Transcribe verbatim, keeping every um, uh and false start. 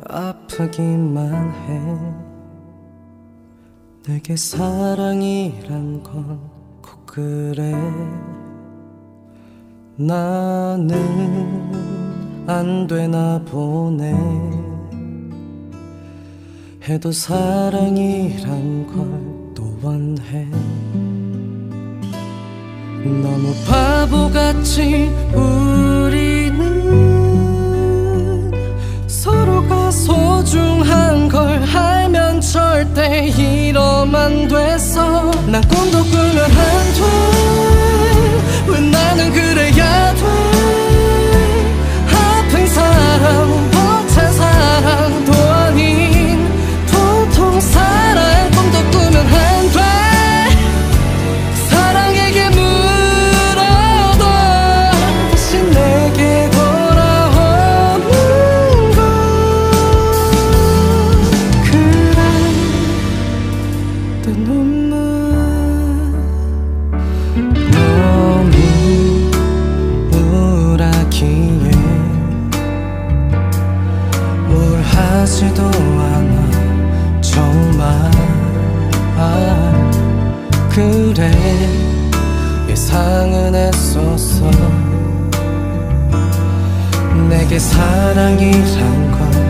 아프기만 해. 내게 사랑이란 건 꼭 그래. 나는 안 되나 보네. 해도 사랑이란 걸 또 원해. 너무 바보같이 우리는 서로가 소중한 걸 알면 절대 이러면 안 돼서. 난 꿈도 꾸면 안 돼. 왜 나는 그래야 돼. 아픈 사랑 벅찬 사랑도 아닌 도통 사랑의 꿈도 꾸면 안 돼. 사랑에게 물어도 다시 내게 돌아오는 걸. 그래 또 눈물 너무 우울하기에 우울하지도 않아 정말. 그래 예상은 했었어. 내게 사랑이란 건